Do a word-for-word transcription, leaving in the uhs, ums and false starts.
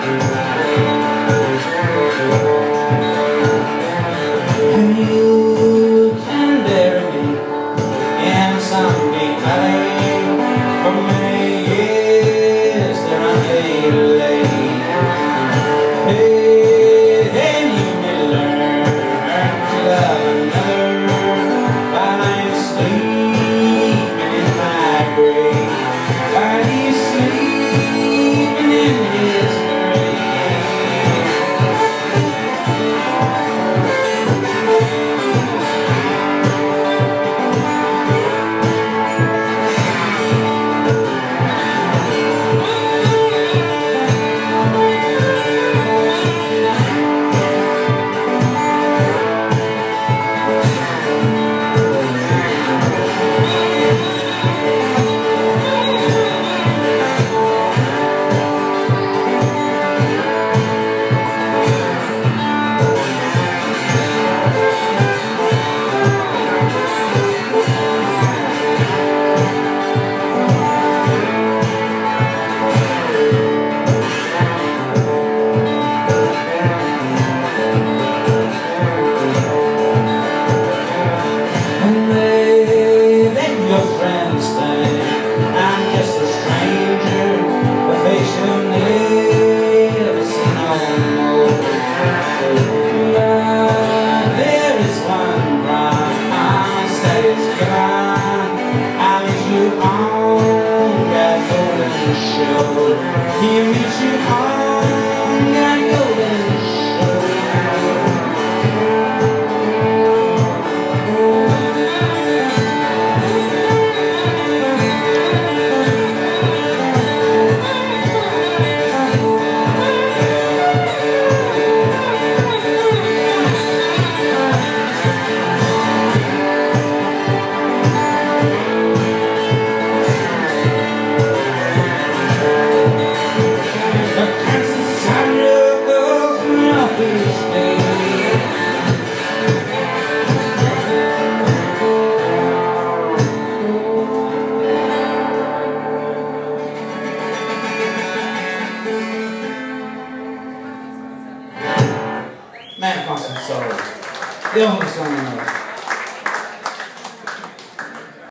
And you can bury me in some big valley for many years that I may lay. Hey, then you may learn to love another while I'm sleeping in my grave. While he's sleeping in his grave. He meets you on that golden Man, constant sorrow. The only song